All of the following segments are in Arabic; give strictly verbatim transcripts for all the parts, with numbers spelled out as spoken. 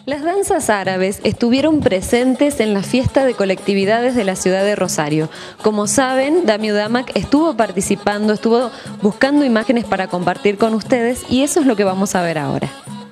Las danzas árabes estuvieron presentes en la fiesta de colectividades de la ciudad de Rosario. Como saben, Dami Udamak estuvo participando, estuvo buscando imágenes para compartir con ustedes y eso es lo que vamos a ver ahora.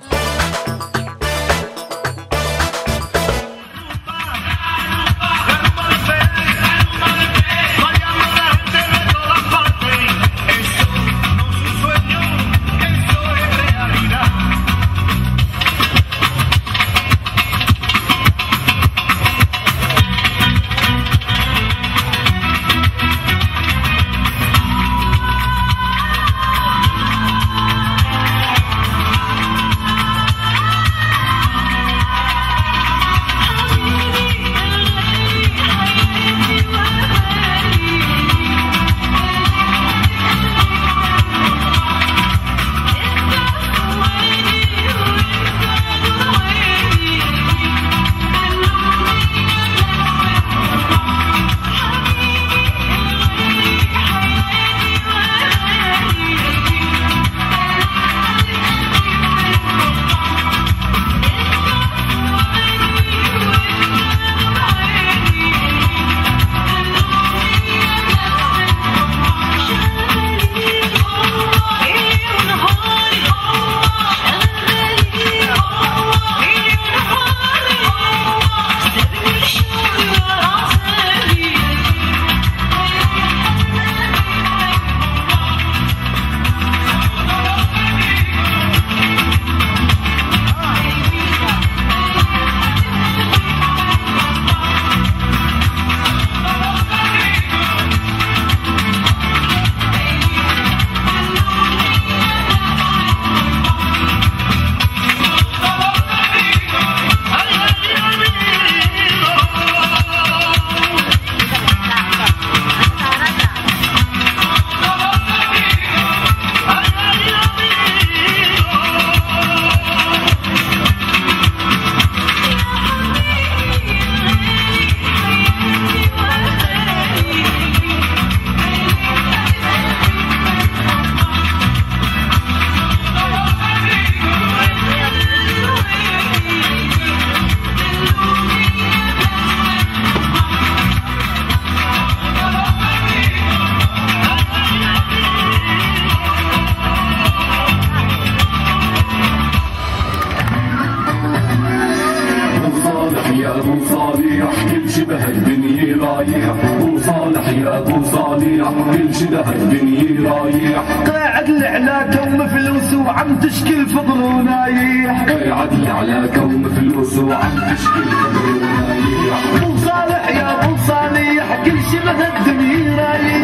يا ابو صالح كل شبه الدنيا رايح، ابو صالح يا ابو صالح كل شبه الدنيا رايح، قاعد على كوم فلوس وعم تشكي الفقر ونايح، قاعد على كوم فلوس وعم تشكي الفقر ونايح، ابو صالح يا ابو صالح كل شبه الدنيا رايح.